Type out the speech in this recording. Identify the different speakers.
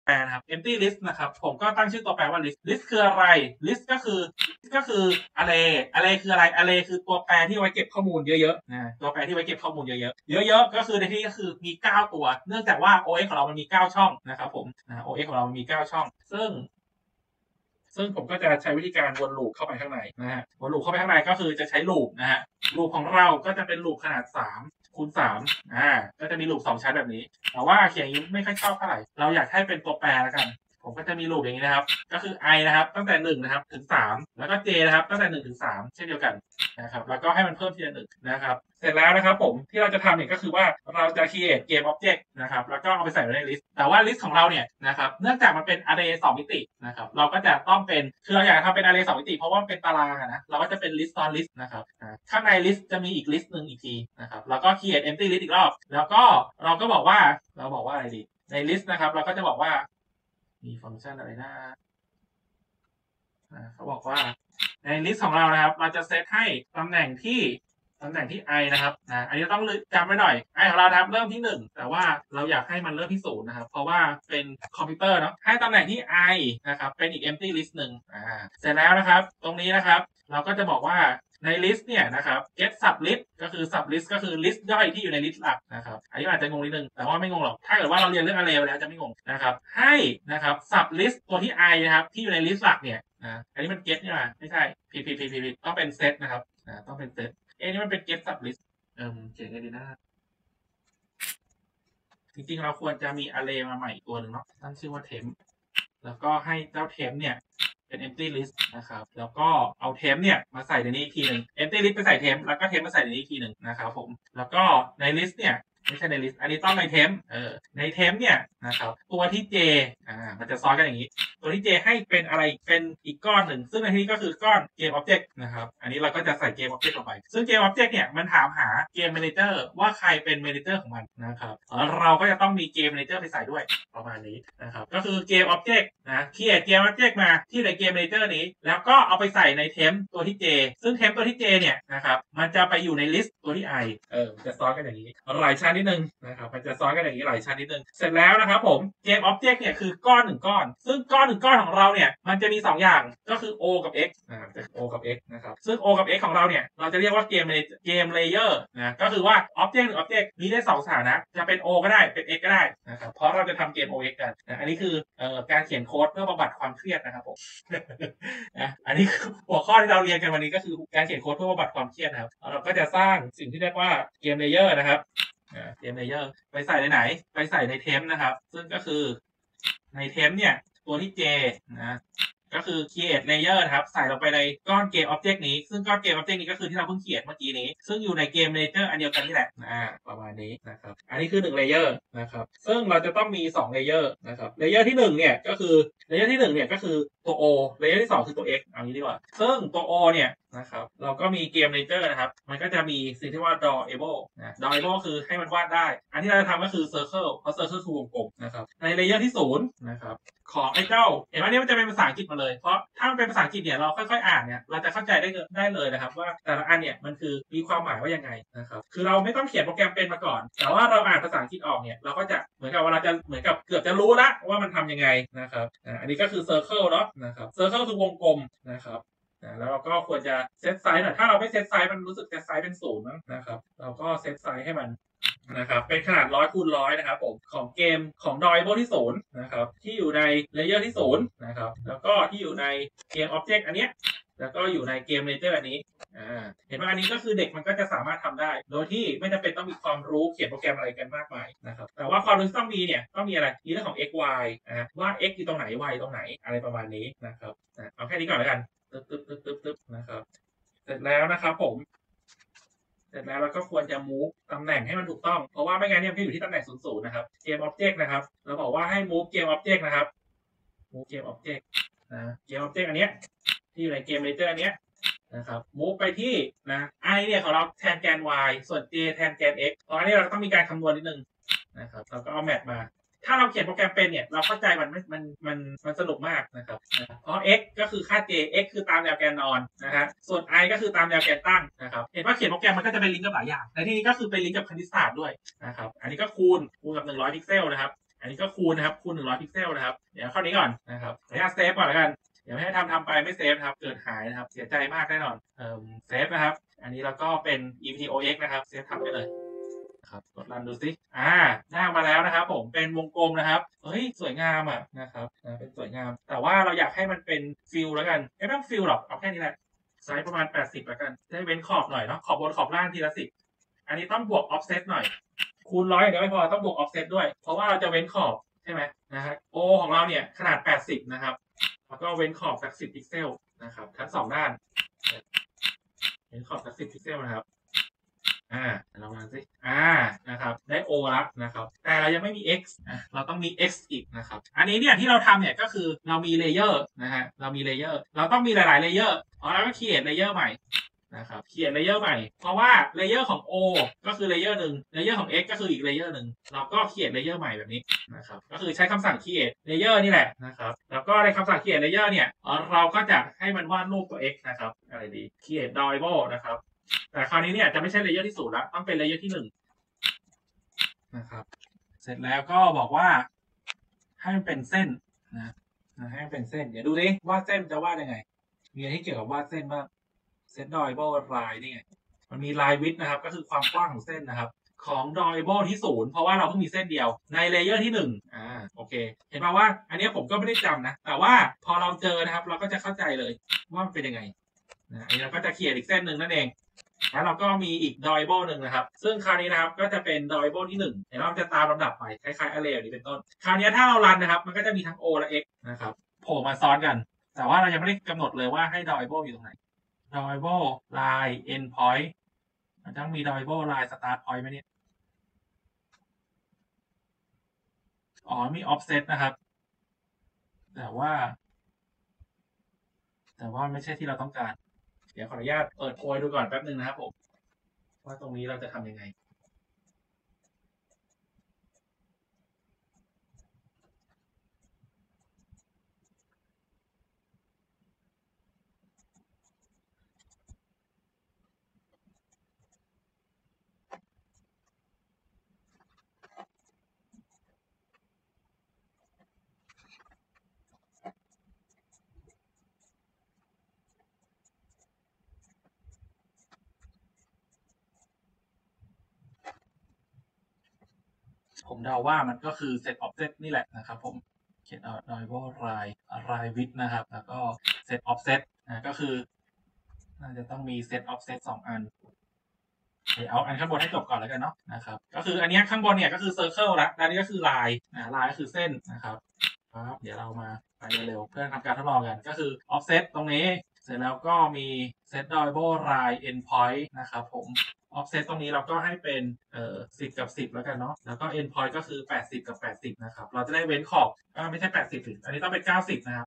Speaker 1: แปลนะครับ empty list นะครับผมก็ตั้งชื่อตัวแปรว่า list คืออะไร list ก็คือ array คืออะไร array คือตัวแปรที่ไว้เก็บข้อมูลเยอะๆนะตัวแปรที่ไว้เก็บข้อมูลเยอะๆก็คือในที่ก็คือมี9ตัวเนื่องจากว่า OS ของเรามันมี9ช่องนะครับผมOS ของเรามันมี9ช่องซึ่งผมก็จะใช้วิธีการวนลูปเข้าไปข้างในนะฮะวนลูปเข้าไปข้างในก็คือจะใช้ลูปนะฮะลูปของเราก็จะเป็นลูปขนาด3 คูณ 3ก็จะมีลูป2ชั้นแบบนี้แต่ว่าเขียนอย่างนี้ไม่ค่อยชอบเท่าไหร่เราอยากให้เป็นตัวแปรแล้วกันผมก็จะมีลูปอย่างนี้นะครับก็คือ i นะครับตั้งแต่1นะครับถึง3แล้วก็ j นะครับตั้งแต่1ถึง3เช่นเดียวกันนะครับแล้วก็ให้มันเพิ่มทีละ1นะครับเสร็จแล้วนะครับผมที่เราจะทำเนี่ยก็คือว่าเราจะ create game object นะครับแล้วก็เอาไปใส่ไว้ใน list แต่ว่า list ของเราเนี่ยนะครับเนื่องจากมันเป็น array 2 มิตินะครับเราก็จะต้องเป็นคือเราอยากทำเป็น array 2 มิติเพราะว่ามันเป็นตารางนะเราก็จะเป็น list on list นะครับข้างใน list จะมีอีก list นึงอีกทีนะครับแล้วก็ create empty list อีกรอบแล้วก็เราก็บอกว่าอะไรดีใน list นะครับเราก็จะบอกว่ามีฟังก์ชันอะไรนะเขาบอกว่าใน list ของเรานะครับเราจะเซตให้ตำแหน่งที่ i นะครับอันนี้ต้องจำไว้หน่อย i ของเราครับเริ่มที่1แต่ว่าเราอยากให้มันเริ่มที่0นะครับเพราะว่าเป็นคอมพิวเตอร์เนาะให้ตำแหน่งที่ i นะครับเป็นอีก empty list หนึ่งเสร็จแล้วนะครับตรงนี้นะครับเราก็จะบอกว่าใน list เนี่ยนะครับ get sub list ก็คือ sub list ก็คือ list ย่อยที่อยู่ใน list หลักนะครับอันนี้อาจจะงงนิดนึงแต่ว่าไม่งงหรอกถ้าเกิดว่าเราเรียนเรื่อง array ไปแล้วจะไม่งงนะครับให้นะครับ sub list ตัวที่ i นะครับที่อยู่ใน list หลักเนี่ยอันนี้มัน get นี่มาไม่ใช่ผิดต้องเป็น set นะครับต้องเป็น setนี่มันเป็น get sub list เขียนไงดีนะจริงๆเราควรจะมี array มาใหม่ตัวหนึ่งเนาะตั้งชื่อว่า temp แล้วก็ให้เจ้า temp เนี่ยเป็น empty list นะครับแล้วก็เอา temp เนี่ยมาใส่ในนี้อีกทีหนึ่ง empty list ไปใส่ temp แล้วก็ temp มาใส่ในนี้อีกทีหนึ่งนะครับผมแล้วก็ใน list เนี่ยไม่ใช่ใน list อันนี้ต้องใน temp ใน temp เนี่ยนะครับตัวที่ j มันจะซ้อนกันอย่างนี้ตัวที่ j ให้เป็นอะไรเป็นอีกก้อนหนึ่งซึ่งในที่นี้ก็คือก้อน game object นะครับอันนี้เราก็จะใส่ game object ลงไปซึ่ง game object เนี่ยมันถามหา game manager ว่าใครเป็น manager ของมันนะครับเราก็จะต้องมี game manager ไปใส่ด้วยประมาณนี้นะครับก็คือ game object create game object มาที่ใน game manager นี้แล้วก็เอาไปใส่ใน temp ตัวที่ j ซึ่ง temp ตัวที่ j เนี่ยนะครับมันจะไปอยู่ใน list ตัวที่ i จะซ้อนกันอย่างนี้หลายชั้นนิดนึงนะครับมันจะซ้อนกันอย่างนี้หลายชั้นนิดนึงเสร็จแล้วนะครับผม game object เนี่ยคือก้อน1ก้อนซึ่งก้อน1ก้อนของเราเนี่ยมันจะมี2อย่างก็คือ o กับ x o กับ x นะครับซึ่ง o กับ x ของเราเนี่ยเราจะเรียกว่า game layer ก็คือว่า object 1 object มีได้2สถานะจะเป็น o ก็ได้เป็น x ก็ได้นะครับเพราะเราจะทำเกม ox กันอันนี้คือการเขียนโค้ดเพื่อบำบัดความเครียดนะครับผม อันนี้คือหัวข้อที่เราเรียนกันวันนี้ก็คือการเขียนโค้ดเพื่อบำบัดความเครียดนะครับเราก็จะสร้างสิ่งที่เรียกว่าเกมเลเยอร์นะครับเกมเลเยอร์ไปใส่ในไหนไปใส่ในเทมนะครับซึ่งก็คือในเทมเนี่ยตัวที่ j ก็คือ create layer นะครับใส่ลงไปในก้อนเกม object นี้ซึ่งก้อนเกม object นี้ก็คือที่เราเพิ่งเขียนเมื่อกี้นี้ซึ่งอยู่ในเกม layer อันเดียวกันนี่แหละประมาณนี้นะครับอันนี้คือ1 layer นะครับซึ่งเราจะต้องมี2 layer นะครับ layer ที่1เนี่ยก็คือ layer ที่1เนี่ยก็คือตัว o layer ที่2คือตัว x เอางี้ดีกว่าซึ่งตัว o เนี่ยนะครับเราก็มีเกม layer นะครับมันก็จะมีสิ่งที่ว่า drawable drawable คือให้มันวาดได้อันที่เราจะทำก็คือ circle เพราะ circle คือวงกลมนะครับใน layer ที่0นะครับของไอ้เจ้าเห็นไหมนี่มันจะเป็นภาษาอังกฤษมาเลยเพราะถ้ามันเป็นภาษาอังกฤษเนี่ยเราค่อยๆอ่านเนี่ยเราจะเข้าใจได้เลยนะครับว่าแต่ละอันเนี่ยมันคือมีความหมายว่ายังไงนะครับคือเราไม่ต้องเขียนโปรแกรมเป็นมาก่อนแต่ว่าเราอ่านภาษาอังกฤษออกเนี่ยเราก็จะเหมือนกับว่าเราจะเหมือนกับเกือบจะรู้ละว่ามันทำยังไงนะครับอันนี้ก็คือ circle เนาะนะครับ circle คือวงกลมนะครับแล้วเราก็ควรจะเซตไซส์หน่อยถ้าเราไม่เซตไซส์มันรู้สึกจะไซส์เป็น0มั้งนะครับเราก็เซตไซส์ให้มันนะครับเป็นขนาด100 คูณ 100นะครับผมของเกมของ drawable ที่0นะครับที่อยู่ใน layer ที่0นะครับแล้วก็ที่อยู่ในเกม object อันเนี้ยแล้วก็อยู่ในเกม layer อันนี้เห็นไหมอันนี้ก็คือเด็กมันก็จะสามารถทำได้โดยที่ไม่จำเป็นต้องมีความรู้เขียนโปรแกรมอะไรกันมากมายนะครับแต่ว่าความรู้ที่ต้องมีเนี่ยต้องมีอะไรมีเรื่องของ x y ว่า x อยู่ตรงไหน y ตรงไหนอะไรประมาณนี้นะครับเอาแค่นี้ก่อนแล้วกันตึ๊บนะครับเสร็จแล้วนะครับผมเสร็จแล้วเราก็ควรจะ move ตำแหน่งให้มันถูกต้องเพราะว่าไม่งั้นเนี่ยมันอยู่ที่ตำแหน่ง00นะครับ game object นะครับเราบอกว่าให้ move game object นะครับ move game object game object อันเนี้ยที่อยู่ใน game layer อันเนี้ยนะครับ move ไปที่i เนี่ยของเราแทนแกน y ส่วน j แทนแกน x เพราะอันนี้เราต้องมีการคำนวณนิดนึงนะครับเราก็เอา match มาถ้าเราเขียนโปรแกรมเป็นเนี่ยเราเข้าใจมันสนุกมากนะครับเพราะ x ก็คือค่า j x คือตามแนวแกนนอนนะฮะส่วน i ก็คือตามแนวแกนตั้งนะครับเห็นว่าเขียนโปรแกรมมันก็จะไปลิงก์กับหลายอย่างในที่นี้ก็คือไปลิงก์กับคณิตศาสตร์ด้วยนะครับอันนี้ก็คูณกับ100 พิกเซลนะครับอันนี้ก็คูณนะครับคูณ100พิกเซลนะครับเดี๋ยวเข้านี้ก่อนนะครับขออนุญาตเซฟก่อนแล้วกันเดี๋ยวไม่ให้ทำไปไม่เซฟนะครับเกิดหายนะครับเสียใจมากแน่นอนเซฟนะครับอันนี้เราก็เป็น EPTOX นะครับเซฟทำไปเลยครับกดรันดูสิหน้ามาแล้วนะครับผมเป็นวงกลมนะครับเฮ้ยสวยงามอ่ะนะครับเป็นสวยงามแต่ว่าเราอยากให้มันเป็นฟิลแล้วกันไม่ต้องฟิลหรอกเอาแค่นี้แหละไซส์ประมาณ80แล้วกันได้เว้นขอบหน่อยเนาะขอบบนขอบล่างทีละ10อันนี้ต้องบวก offset หน่อยคูณ100เดี๋ยวไม่พอต้องบวก offset ด้วยเพราะว่าเราจะเว้นขอบใช่ไหมนะฮะ O ของเราเนี่ยขนาด80นะครับแล้วก็เว้นขอบสัก10พิกเซลนะครับทั้ง2ด้านเว้นขอบสัก10พิกเซลนะครับเรามาสินะครับได้ O แล้วนะครับแต่เรายังไม่มี X เราต้องมี X อีกนะครับอันนี้เนี่ยที่เราทำเนี่ยก็คือเรามีเลเยอร์นะฮะเรามีเลเยอร์เราต้องมีหลายๆเลเยอร์แล้วก็ create เลเยอร์ใหม่นะครับเขียนเลเยอร์ใหม่เพราะว่าเลเยอร์ของ O ก็คือเลเยอร์หนึ่งเลเยอร์ของ X ก็คืออีกเลเยอร์หนึ่งเราก็เขียนเลเยอร์ใหม่แบบนี้นะครับก็คือใช้คำสั่ง create เลเยอร์นี่แหละนะครับแล้วก็ในคำสั่ง create เลเยอร์เนี่ยเราก็จะให้มันวาดรูปตัว X นะครับอะไรดี create drawable นะครับแต่คราวนี้เนี่ยจะไม่ใช่เลเยอร์ที่0แล้วต้องเป็นเลเยอร์ที่1นะครับเสร็จแล้วก็บอกว่าให้มันเป็นเส้นนะให้มันเป็นเส้นเดี๋ยวดูดิวาดเส้นจะวาดยังไงมีอะไรที่เกี่ยวกับวาดเส้นบ้างเส้น drawable line นี่ไงมันมี line width นะครับก็คือความกว้างของเส้นนะครับของ drawable ที่0เพราะว่าเราเพิ่งมีเส้นเดียวในเลเยอร์ที่1โอเคเห็นป่าวว่าอันนี้ผมก็ไม่ได้จำนะแต่ว่าพอเราเจอนะครับเราก็จะเข้าใจเลยว่ามันเป็นยังไงอันนี้เราก็จะเขียนอีกเส้นหนึ่งนั่นเองแล้วเราก็มีอีก drawable หนึ่งนะครับซึ่งคราวนี้นะครับก็จะเป็น drawable ที่1เดี๋ยวเราจะตามลำดับไปคล้ายๆ array นี้เป็นต้นคราวนี้ถ้าเรารันนะครับมันก็จะมีทั้ง O และ X นะครับโผล่มาซ้อนกันแต่ว่าเรายังไม่ได้กำหนดเลยว่าให้ drawable อยู่ตรงไหน drawable line end point มันต้องมี drawable line start point ไหมเนี่ยมี offset นะครับแต่ว่าไม่ใช่ที่เราต้องการเดี๋ยวขออนุญาตเปิดโพยดูก่อนแป๊บนึงนะครับผมว่าตรงนี้เราจะทำยังไงผมเดาว่ามันก็คือ set offset นี่แหละนะครับผมเขียนเอา drawable line width นะครับแล้วก็ set offset ก็คือน่าจะต้องมี set offset 2 อันเอาอันข้างบนให้จบก่อนแล้วกันเนาะนะครับก็คืออันนี้ข้างบนเนี่ยก็คือ circle ละแล้วนี่ก็คือ line line ก็คือเส้นนะครับเดี๋ยวเรามาไปเร็วๆเพื่อทำการทดลองกันก็คือ offset ตรงนี้เสร็จแล้วก็มี set drawable line end point นะครับผม offset ตรงนี้เราก็ให้เป็น10 กับ 10แล้วกันเนาะแล้วก็ end point ก็คือ80 กับ 80นะครับเราจะได้เว้นขอบไม่ใช่80อันนี้ต้องเป็น90นะครับ